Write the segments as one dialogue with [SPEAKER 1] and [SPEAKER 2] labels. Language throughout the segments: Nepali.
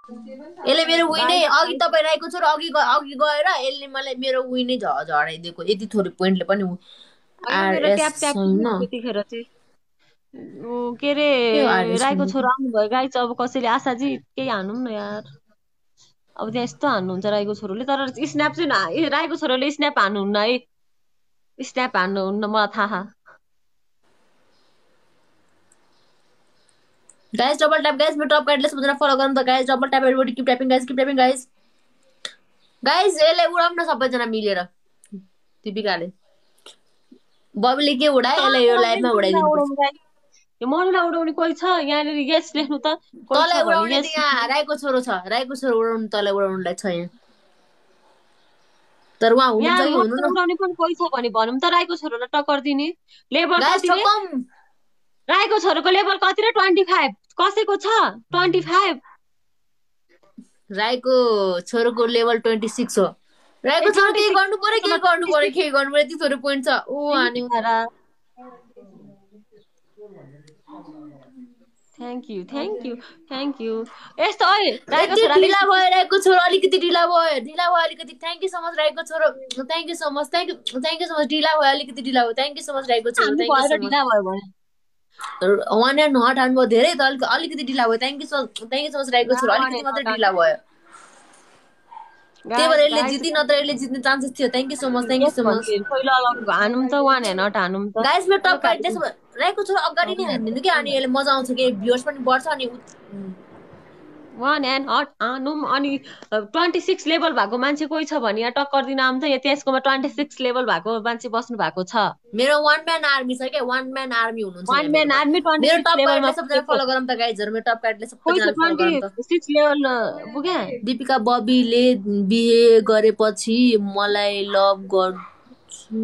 [SPEAKER 1] यसले मेरो विनै
[SPEAKER 2] गाइस
[SPEAKER 1] अघि तपाईँ राईको छोरो अघि अघि गएर यसले मलाई मेरो विनै झडाइदिएको यति थोरै पोइन्टले पनि
[SPEAKER 2] होइन मेरो
[SPEAKER 1] आरएस
[SPEAKER 2] ट्याप ट्याप
[SPEAKER 1] छैन
[SPEAKER 2] त्यतिखेर चाहिँ के अरे
[SPEAKER 1] के हो आरएस
[SPEAKER 2] राईको
[SPEAKER 1] छैन
[SPEAKER 2] छोरो आउनुभयो गाइस अब कसैले आशाजी केही हान्नु न यार अब त्यहाँ यस्तो हान्नुहुन्छ राईको छोरोले तर स्न्याप चाहिँ राईको छोरोले स्न्याप हान्नुहुन्न है स्न्याप हान्नुहुन्न मलाई थाहा
[SPEAKER 1] गाइस डबल ट्याप गाइस मेरो टप गाइडले सबैजना फलो गरौँ त guys double tap everybody keep tapping guys guys यसले उडाउँ न सबैजना मिलेर दिपिकाले बबीले के उडाए यसलाई यो लाइभमा उडाइदिनु पर्छ
[SPEAKER 2] यो मनीलाई उडाउने कोही छ यहाँनिर यस लेख्नु त कोही
[SPEAKER 1] तँलाई
[SPEAKER 2] छ भने
[SPEAKER 1] उडाउने त
[SPEAKER 2] यस
[SPEAKER 1] यहाँ राईको छोरो छ राईको छोरो उडाउनु तँलाई उडाउनुलाई छ यहाँ तर उहाँ
[SPEAKER 2] यहाँ
[SPEAKER 1] हुनुहुन्छ कि
[SPEAKER 2] मनीलाई
[SPEAKER 1] हुनुहुन्न
[SPEAKER 2] उडाउने पनि कोही छ भने भनौँ त राईको छोरोलाई टक्कर दिने लेभल
[SPEAKER 1] गाइस
[SPEAKER 2] कति रे
[SPEAKER 1] ठोकम
[SPEAKER 2] राईको छोरोको लेभल कति रे 25 कसैको छ 25
[SPEAKER 1] राईको छोरोको लेभल 26 हो राईको छोरो केही गर्नु पर्यो यति थोरै पोइन्ट छ ऊ हान्यो
[SPEAKER 2] थ्याङ्क यू यस्तो ओइ राईको
[SPEAKER 1] यति
[SPEAKER 2] छोराले
[SPEAKER 1] ढिला भयो राईको छोरो अलिकति ढिला भयो अलिकति थ्याङ्क यू सो मच राईको छोरो थ्याङ्क यू सो मच ढिला भयो अलिकति ढिला भयो थ्याङ्क यू सो मच राईको छोरो
[SPEAKER 2] हामी
[SPEAKER 1] थ्याङ्क यू
[SPEAKER 2] भएर
[SPEAKER 1] सो मच
[SPEAKER 2] ढिला भयो भने
[SPEAKER 1] वान एन्ड हट हान्नुभयो धेरै त अलिकति ढिला भयो थ्याङ्क यू सो मच राईको छोरो
[SPEAKER 2] वान
[SPEAKER 1] अलिकति
[SPEAKER 2] एन्ड
[SPEAKER 1] मात्रै
[SPEAKER 2] नट
[SPEAKER 1] ढिला भयो त्यही भएर
[SPEAKER 2] गाइस
[SPEAKER 1] यसले
[SPEAKER 2] गाइस
[SPEAKER 1] जिति नत्र यसले जित्ने चान्सेस थियो thank you
[SPEAKER 2] yes
[SPEAKER 1] so much
[SPEAKER 2] भन्ने पहिला हानौँ त वान एन्ड नट हानौँ त
[SPEAKER 1] गाइस मेरो
[SPEAKER 2] त्यो
[SPEAKER 1] टप गाइड त्यसो राईको छोरो अगाडि नै हानिदिनु कि अनि यसले मजा आउँछ कि भ्युर्स पनि बढ्छ अनि
[SPEAKER 2] वान एन्ड हट हानौँ अनि 26 लेभल भएको मान्छे कोही छ भने यहाँ टक्कर दिन आउँ त यहाँ त्यसकोमा 26 लेभल भएको मान्छे बस्नु भएको छ
[SPEAKER 1] मेरो वान म्यान आर्मी छ क्या वान म्यान आर्मी हुनुहुन्छ यहाँ
[SPEAKER 2] वान म्यान
[SPEAKER 1] मेरोमा
[SPEAKER 2] आर्मी
[SPEAKER 1] मेरो
[SPEAKER 2] 26
[SPEAKER 1] टप
[SPEAKER 2] लेभलमा
[SPEAKER 1] गाइडलाई सबजना
[SPEAKER 2] पुगेको
[SPEAKER 1] फलो गरौँ त गाइजहरू मेरो टप गाइडलाई
[SPEAKER 2] कोही छ
[SPEAKER 1] सबैजनाले फलो गरौँ त
[SPEAKER 2] 26 लेभल पुग्या
[SPEAKER 1] दिपिका बबीले बिहे गरेपछि मलाई लभ गर्छु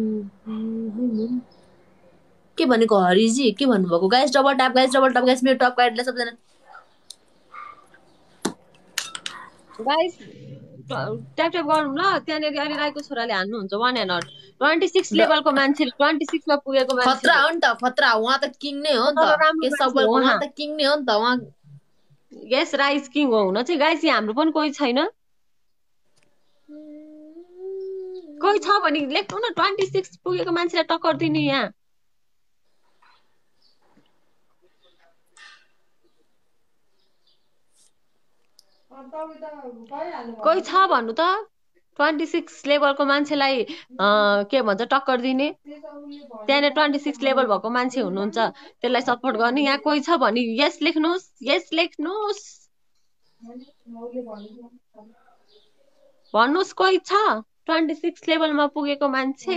[SPEAKER 1] के भनेको हरिजी के भन्नुभएको गाइस डबल ट्याप गाइस मेरो टप गाइडलाई सबजना
[SPEAKER 2] गाइस ट्याप ट्याप गरौँ ल त्यहाँनिर अनि राईको छोराले हान्नुहुन्छ वान एन्ड हट 26 लेभलको मान्छेले 26 मा पुगेको
[SPEAKER 1] खतरा
[SPEAKER 2] मान्छेले
[SPEAKER 1] हो नि त खतरा उहाँ त किङ नै हो नि
[SPEAKER 2] तर
[SPEAKER 1] त
[SPEAKER 2] राम्रो
[SPEAKER 1] के
[SPEAKER 2] मान्छे
[SPEAKER 1] सब
[SPEAKER 2] हो
[SPEAKER 1] उहाँ
[SPEAKER 2] उहाँ
[SPEAKER 1] त किङ नै हो नि त उहाँ
[SPEAKER 2] यस राइस किङ हो हुन चाहिँ गाइस यहाँ हाम्रो पनि कोही छैन कोही छ भने लेख्नु न 26 पुगेको मान्छेलाई टक्कर दिने यहाँ कोही छ भन्नु त 26 लेभलको मान्छेलाई के भन्छ टक्कर दिने त्यहाँनिर 26 लेभल भएको मान्छे हुनुहुन्छ त्यसलाई सपोर्ट गर्ने यहाँ कोही छ भने यस लेख्नुहोस् भन्नुहोस् कोही छ 26 लेभलमा पुगेको मान्छे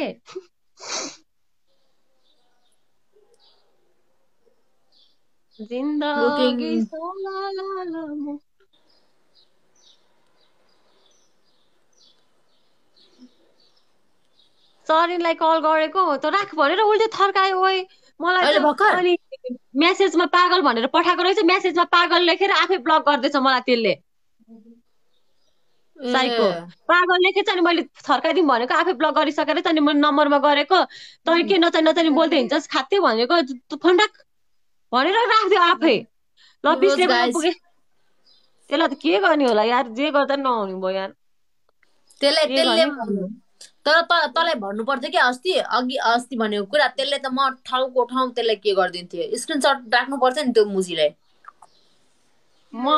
[SPEAKER 1] लुकिङ
[SPEAKER 2] जिन्दगी सरिनलाई कल गरेको त राख भनेर उसले थर्कायो ओइ मलाई
[SPEAKER 1] अहिले
[SPEAKER 2] त
[SPEAKER 1] भर्खर
[SPEAKER 2] अनि मेसेजमा पागल भनेर पठाएको रहेछ मेसेजमा पागल लेखेर आफै ब्लक गर्दैछ मलाई त्यसले साइको
[SPEAKER 1] ए
[SPEAKER 2] पागल लेखेछ अनि मैले थर्काइदिउँ भनेको आफै ब्लक गरिसकेर चाहिँ मैले नम्बरमा गरेको तँ के नचाहिँ बोल्दै हिँड्छस् खाते भनेको फोन राख भनेर राखिदियो आफै ल 20
[SPEAKER 1] रोज
[SPEAKER 2] लेभलमा
[SPEAKER 1] गाइस
[SPEAKER 2] पुगे त्यसलाई त के गर्ने होला यार जे गर्दा नहुने भयो यार के
[SPEAKER 1] त्यसले
[SPEAKER 2] गर्ने गर्नु
[SPEAKER 1] तर तँलाई भन्नु पर्थ्यो कि अस्ति भनेको कुरा त्यसले त म ठाउँको ठाउँ त्यसलाई के गरिदिन्थ्यो स्क्रिनसट राख्नु पर्छ नि त्यो मुजीलाई
[SPEAKER 2] म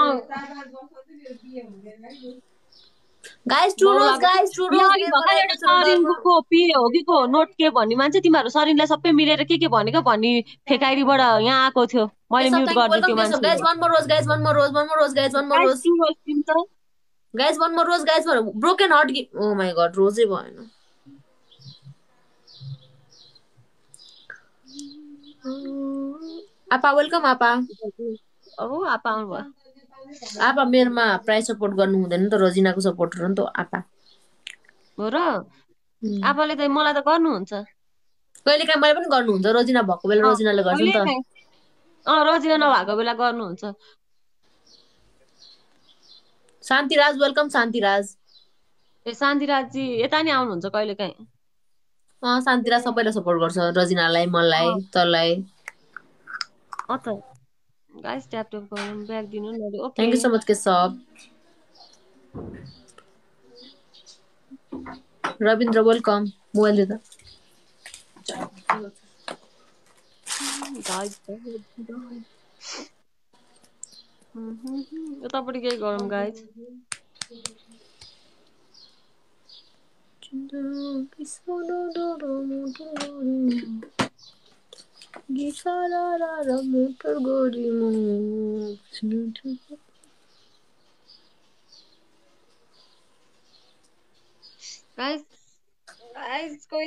[SPEAKER 1] गाइस टु रोज
[SPEAKER 2] सरिनको पिए हो कि को नोट के भन्ने मान्छे तिमीहरू सरिनलाई सबै मिलेर के भनेको भन्ने फेकाइरीबाट यहाँ आएको थियो मैले म्युट गरिदिएँ त्यो मान्छेलाई
[SPEAKER 1] one more rose guys one more rose guys broken heart oh my god रोजै भएन आपा वेलकम आपा
[SPEAKER 2] ओ आपा आउनु भयो
[SPEAKER 1] आपा मेरोमा प्राइस सपोर्ट गर्नु हुँदैन नि त रोजिनाको सपोर्टर हो नि त आपा
[SPEAKER 2] हो र आपाले त मलाई त गर्नुहुन्छ
[SPEAKER 1] कहिलेकाहीँ मैले पनि गर्नुहुन्छ रोजिना भएको बेला रोजिनाले गर्छ नि त
[SPEAKER 2] रजिना नभएको बेला गर्नुहुन्छ
[SPEAKER 1] शान्तिराज वेलकम शान्तिराज
[SPEAKER 2] ए शान्तिराजी यता नि आउनुहुन्छ कहिलेकाहीँ
[SPEAKER 1] शान्तिराज सबैलाई सपोर्ट गर्छ रजिनालाई मलाई तँलाई
[SPEAKER 2] त गाइस ट्याप ट्याप गरौँ ब्याग दिनु न okay
[SPEAKER 1] thank you so much के सब रविन्द्र वेलकम मोबाइल दे त
[SPEAKER 2] यतापट्टि केही गरौँ गाइज गाइज गाइज